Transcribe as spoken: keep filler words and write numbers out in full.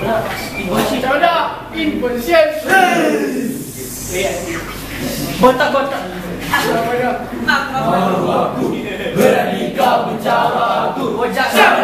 Macam mana? Info siap. Botak-botak. Apa dah? Aku berani kau bicara aku. Ojak.